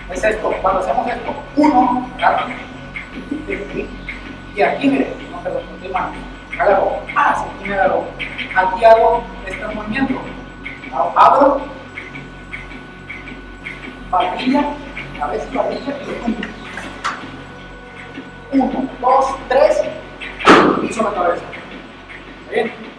Es esto, cuando hacemos esto, 1, y aquí, mire, no, perdón, estoy mal, hago, aquí me agarro, aquí hago este movimiento, abro, barbilla, cabeza y barbilla, y 1, 2, 3, piso la cabeza, ¿está bien?